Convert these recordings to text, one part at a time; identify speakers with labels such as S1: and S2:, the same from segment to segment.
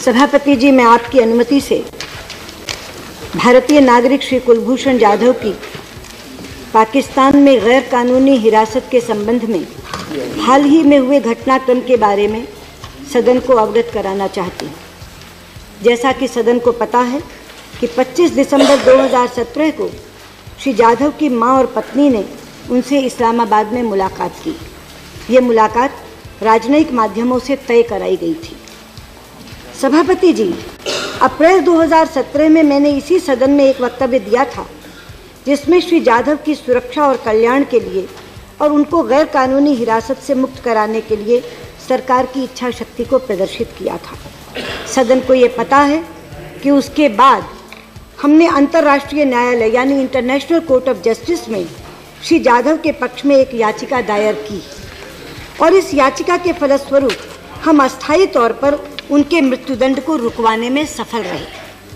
S1: सभापति जी, मैं आपकी अनुमति से भारतीय नागरिक श्री कुलभूषण जाधव की पाकिस्तान में गैर कानूनी हिरासत के संबंध में हाल ही में हुए घटनाक्रम के बारे में सदन को अवगत कराना चाहती हूँ। जैसा कि सदन को पता है कि 25 दिसंबर 2017 को श्री जाधव की मां और पत्नी ने उनसे इस्लामाबाद में मुलाकात की। ये मुलाकात राजनयिक माध्यमों से तय कराई गई थी। सभापति जी, अप्रैल 2017 में मैंने इसी सदन में एक वक्तव्य दिया था जिसमें श्री जाधव की सुरक्षा और कल्याण के लिए और उनको गैर कानूनी हिरासत से मुक्त कराने के लिए सरकार की इच्छा शक्ति को प्रदर्शित किया था। सदन को ये पता है कि उसके बाद हमने अंतर्राष्ट्रीय न्यायालय यानी इंटरनेशनल कोर्ट ऑफ जस्टिस में श्री जाधव के पक्ष में एक याचिका दायर की और इस याचिका के फलस्वरूप हम अस्थायी तौर पर उनके मृत्युदंड को रुकवाने में सफल रहे।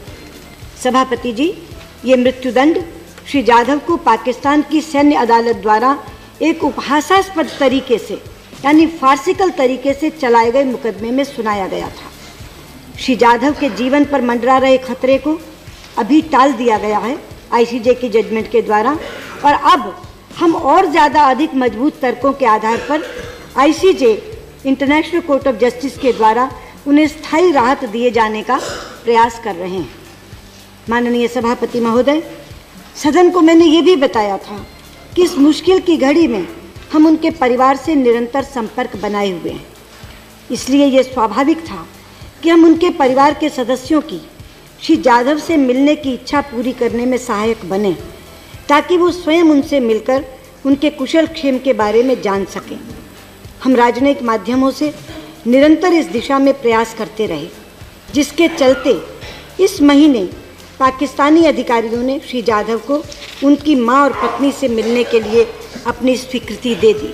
S1: सभापति जी, ये मृत्युदंड श्री जाधव को पाकिस्तान की सैन्य अदालत द्वारा एक उपहासास्पद तरीके से यानी फार्सिकल तरीके से चलाए गए मुकदमे में सुनाया गया था। श्री जाधव के जीवन पर मंडरा रहे खतरे को अभी टाल दिया गया है आईसीजे की जजमेंट के द्वारा और अब हम और ज़्यादा अधिक मजबूत तर्कों के आधार पर ICJ international court of justice के द्वारा उन्हें स्थायी राहत दिए जाने का प्रयास कर रहे हैं। माननीय सभापति महोदय, सदन को मैंने ये भी बताया था कि इस मुश्किल की घड़ी में हम उनके परिवार से निरंतर संपर्क बनाए हुए हैं। इसलिए ये स्वाभाविक था कि हम उनके परिवार के सदस्यों की श्री जाधव से मिलने की इच्छा पूरी करने में सहायक बने ताकि वो स्वयं उनसे मिलकर उनके कुशल क्षेम के बारे में जान सकें। हम राजनयिक माध्यमों से निरंतर इस दिशा में प्रयास करते रहे, जिसके चलते इस महीने पाकिस्तानी अधिकारियों ने श्री जाधव को उनकी मां और पत्नी से मिलने के लिए अपनी स्वीकृति दे दी।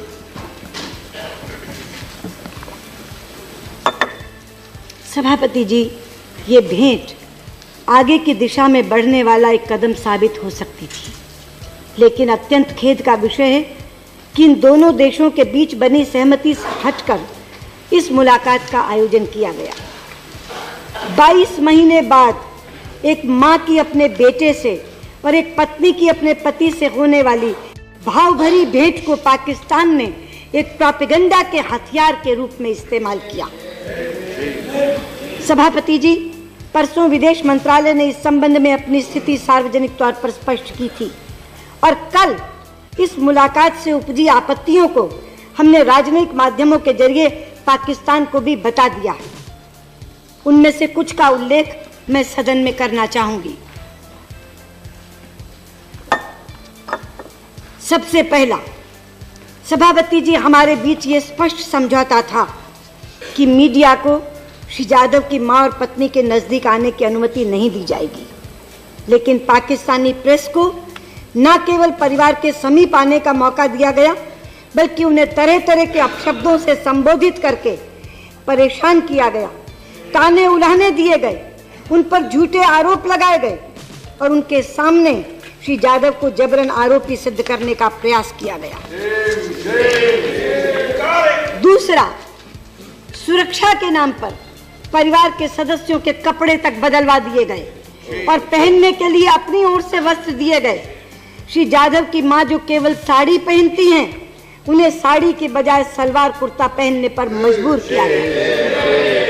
S1: सभापति जी, ये भेंट आगे की दिशा में बढ़ने वाला एक कदम साबित हो सकती थी, लेकिन अत्यंत खेद का विषय है कि इन दोनों देशों के बीच बनी सहमति से हटकर इस मुलाकात का आयोजन किया गया। 22 महीने बाद एक मां की अपने बेटे से और एक पत्नी की अपने पति से होने वाली भाव भरी भेंट को पाकिस्तान ने एक प्रोपेगेंडा के हथियार के रूप में इस्तेमाल किया। सभापति जी, परसों विदेश मंत्रालय ने इस संबंध में अपनी स्थिति सार्वजनिक तौर पर स्पष्ट की थी और कल इस मुलाकात से उपजी आपत्तियों को हमने राजनयिक माध्यमों के जरिए पाकिस्तान को भी बता दिया है। उनमें से कुछ का उल्लेख मैं सदन में करना चाहूंगी। सबसे पहला, सभापति जी, हमारे बीच ये स्पष्ट समझौता था कि मीडिया को श्री जाधव की मां और पत्नी के नजदीक आने की अनुमति नहीं दी जाएगी, लेकिन पाकिस्तानी प्रेस को न केवल परिवार के समीप आने का मौका दिया गया बल्कि उन्हें तरह तरह के अपशब्दों से संबोधित करके परेशान किया गया, ताने उलाहने दिए गए, उन पर झूठे आरोप लगाए गए और उनके सामने श्री जाधव को जबरन आरोपी सिद्ध करने का प्रयास किया गया। दूसरा, सुरक्षा के नाम पर परिवार के सदस्यों के कपड़े तक बदलवा दिए गए और पहनने के लिए अपनी ओर से वस्त्र दिए गए। श्री जाधव की मां जो केवल साड़ी पहनती हैं, उन्हें साड़ी के बजाय सलवार कुर्ता पहनने पर मजबूर किया गया।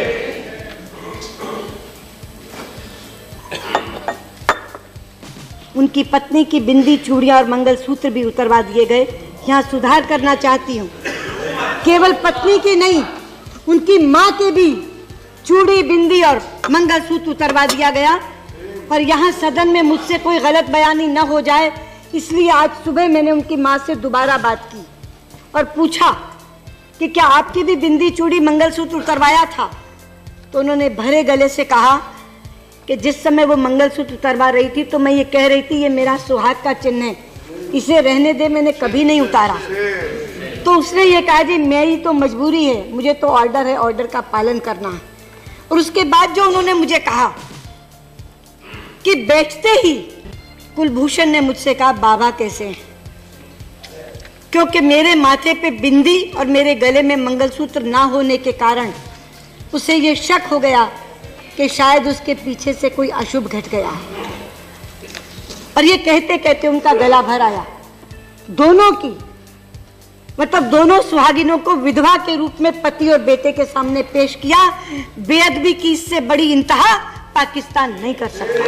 S1: उनकी पत्नी की बिंदी, चूड़ियां और मंगलसूत्र भी उतरवा दिए गए। यहाँ सुधार करना चाहती हूँ, केवल पत्नी की नहीं, उनकी मां के भी चूड़ी, बिंदी और मंगलसूत्र उतरवा दिया गया। और यहाँ सदन में मुझसे कोई गलत बयानी न हो जाए, इसलिए आज सुबह मैंने उनकी मां से दोबारा बात की और पूछा कि क्या आपकी भी बिंदी, चूड़ी, मंगलसूत्र उतरवाया था? तो उन्होंने भरे गले से कहा कि जिस समय वो मंगलसूत्र उतरवा रही थी तो मैं ये कह रही थी ये मेरा सुहाग का चिन्ह है, इसे रहने दे, मैंने कभी नहीं उतारा। तो उसने ये कहा जी मेरी तो मजबूरी है, मुझे तो ऑर्डर है, ऑर्डर का पालन करना है। और उसके बाद जो उन्होंने मुझे कहा कि बैठते ही कुलभूषण ने मुझसे कहा बाबा कैसे हैं, क्योंकि मेरे माथे पे बिंदी और मेरे गले में मंगलसूत्र ना होने के कारण उसे ये शक हो गया कि शायद उसके पीछे से कोई अशुभ घट गया है। और ये कहते कहते उनका गला भर आया। दोनों की मतलब दोनों सुहागिनों को विधवा के रूप में पति और बेटे के सामने पेश किया। बेअदबी की इससे बड़ी इंतहा पाकिस्तान नहीं कर सकता।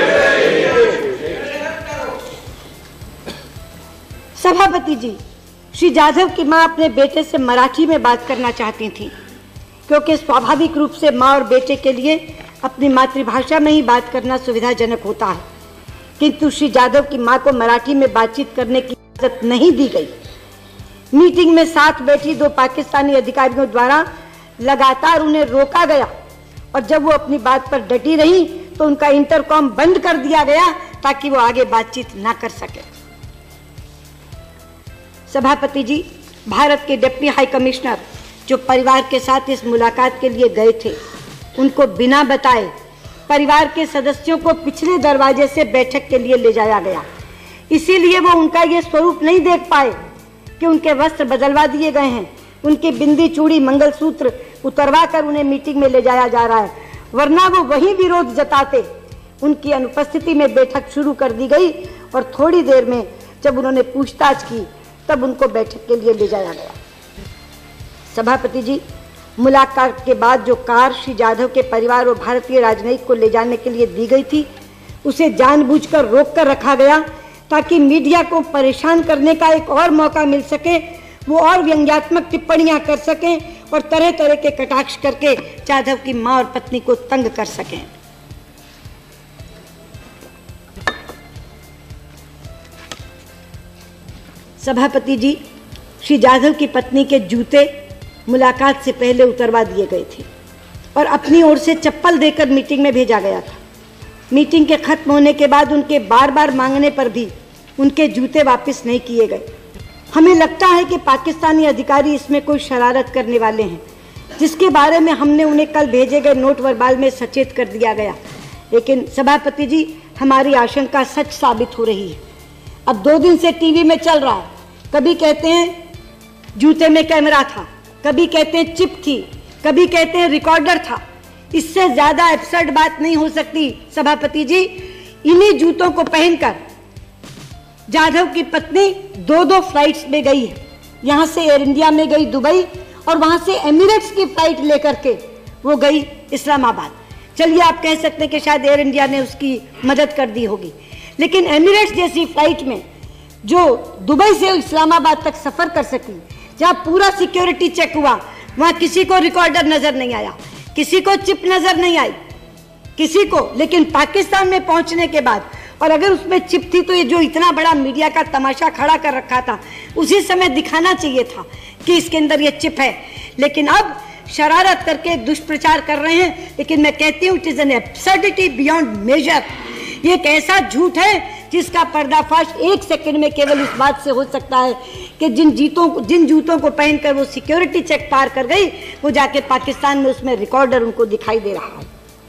S1: सभापति जी, श्री जाधव की मां अपने बेटे से मराठी में बात करना चाहती थी, क्योंकि स्वाभाविक रूप से मां और बेटे के लिए अपनी मातृभाषा में ही बात करना सुविधाजनक होता है। किंतु श्री जाधव की मां को मराठी में बातचीत करने की इजाजत नहीं दी गई। मीटिंग में साथ बैठी दो पाकिस्तानी अधिकारियों द्वारा लगातार उन्हें रोका गया और जब वो अपनी बात पर डटी रही तो उनका इंटरकॉम बंद कर दिया गया ताकि वो आगे बातचीत ना कर सके। सभापति जी, भारत के डिप्टी हाई कमिश्नर जो परिवार के साथ इस मुलाकात के लिए गए थे, उनको बिना बताए परिवार के सदस्यों को पिछले दरवाजे से बैठक के लिए ले जाया गया। इसीलिए वो उनका ये स्वरूप नहीं देख पाए कि उनके वस्त्र बदलवा दिए गए हैं, उनकी बिंदी चूड़ी मंगलसूत्र उतरवा कर उन्हें मीटिंग में ले जाया जा रहा है, वरना वो वही विरोध जताते। उनकी अनुपस्थिति में बैठक शुरू कर दी गई और थोड़ी देर में जब उन्होंने पूछताछ की तब उनको बैठक के लिए ले जाया गया। सभापति जी, मुलाकात के बाद जो कार श्री जाधव के परिवार और भारतीय राजनयिक को ले जाने के लिए दी गई थी, उसे जानबूझकर रोक कर रखा गया ताकि मीडिया को परेशान करने का एक और मौका मिल सके, वो और व्यंग्यात्मक टिप्पणियां कर सकें और तरह तरह के कटाक्ष करके जाधव की मां और पत्नी को तंग कर सकें। सभापति जी, श्री जाधव की पत्नी के जूते मुलाकात से पहले उतरवा दिए गए थे और अपनी ओर से चप्पल देकर मीटिंग में भेजा गया था। मीटिंग के खत्म होने के बाद उनके बार बार मांगने पर भी उनके जूते वापस नहीं किए गए। हमें लगता है कि पाकिस्तानी अधिकारी इसमें कोई शरारत करने वाले हैं, जिसके बारे में हमने उन्हें कल भेजे गए नोट वर्बाल में सचेत कर दिया गया। लेकिन सभापति जी, हमारी आशंका सच साबित हो रही है। अब 2 दिन से टीवी में चल रहा है, कभी कहते हैं जूते में कैमरा था, कभी कहते हैं चिप थी, कभी कहते हैं रिकॉर्डर था। इससे ज्यादा एब्सर्ड बात नहीं हो सकती। सभापति जी, इन्हीं जूतों को पहनकर जाधव की पत्नी 2 फ्लाइट्स में गई है। यहाँ से एयर इंडिया में गई दुबई और वहां से एमिरेट्स की फ्लाइट लेकर के वो गई इस्लामाबाद। चलिए, आप कह सकते हैं कि शायद एयर इंडिया ने उसकी मदद कर दी होगी, लेकिन एमिरेट्स जैसी फ्लाइट में जो दुबई से इस्लामाबाद तक सफर कर सकी, जहाँ पूरा सिक्योरिटी चेक हुआ, वहाँ किसी को रिकॉर्डर नजर नहीं आया, किसी को चिप नजर नहीं आई, किसी को। लेकिन पाकिस्तान में पहुंचने के बाद, और अगर उसमें चिप थी तो ये जो इतना बड़ा मीडिया का तमाशा खड़ा कर रखा था, उसी समय दिखाना चाहिए था कि इसके अंदर ये चिप है। लेकिन अब शरारत करके दुष्प्रचार कर रहे हैं। लेकिन मैं कहती हूँ, it is an absurdity beyond measure. ये एक ऐसा झूठ है जिसका पर्दाफाश 1 सेकंड में केवल इस बात से हो सकता है कि जिन जूतों को पहनकर वो सिक्योरिटी चेक पार कर गई, वो जाके पाकिस्तान में उसमें रिकॉर्डर उनको दिखाई दे रहा है।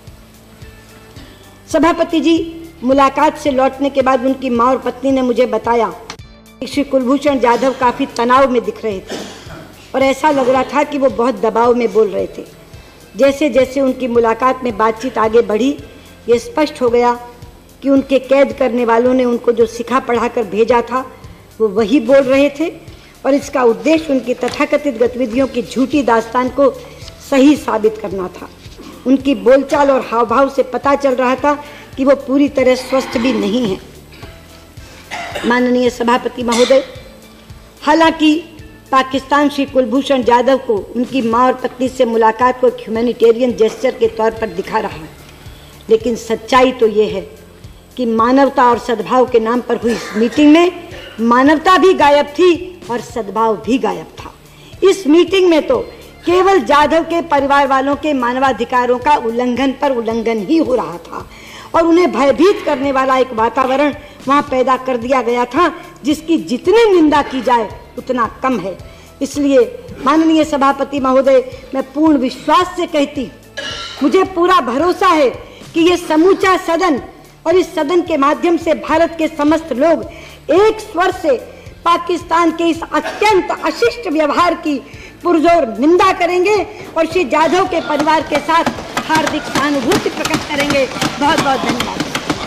S1: सभापति जी, मुलाकात से लौटने के बाद उनकी मां और पत्नी ने मुझे बताया कि श्री कुलभूषण जाधव काफी तनाव में दिख रहे थे और ऐसा लग रहा था कि वो बहुत दबाव में बोल रहे थे। जैसे जैसे उनकी मुलाकात में बातचीत आगे बढ़ी, ये स्पष्ट हो गया कि उनके कैद करने वालों ने उनको जो सिखा पढ़ा कर भेजा था वो वही बोल रहे थे और इसका उद्देश्य उनकी तथाकथित गतिविधियों की झूठी दास्तान को सही साबित करना था। उनकी बोलचाल और हाव भाव से पता चल रहा था कि वो पूरी तरह स्वस्थ भी नहीं है। माननीय सभापति महोदय, हालांकि पाकिस्तान श्री कुलभूषण जाधव को उनकी मां और पत्नी से मुलाकात को एक ह्यूमैनिटेरियन जेस्चर के तौर पर दिखा रहा है, लेकिन सच्चाई तो ये है कि मानवता और सद्भाव के नाम पर हुई इस मीटिंग में मानवता भी गायब थी और सद्भाव भी गायब था। इस मीटिंग में तो केवल जाधव के परिवार वालों के मानवाधिकारों का उल्लंघन ही हो रहा था और उन्हें भयभीत करने वाला एक वातावरण वहां पैदा कर दिया गया था, जिसकी जितनी निंदा की जाए उतना कम है। इसलिए माननीय सभापति महोदय, मैं पूर्ण विश्वास से कहती, मुझे पूरा भरोसा है कि ये समूचा सदन और इस सदन के माध्यम से भारत के समस्त लोग एक स्वर से पाकिस्तान के इस अत्यंत अशिष्ट व्यवहार की पुरजोर निंदा करेंगे और श्री जाधव के परिवार के साथ हार्दिक सहानुभूति प्रकट करेंगे। बहुत बहुत धन्यवाद।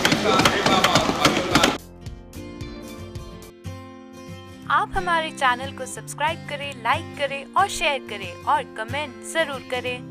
S2: आप हमारे चैनल को सब्सक्राइब करें, लाइक करें और शेयर करें और कमेंट जरूर करें।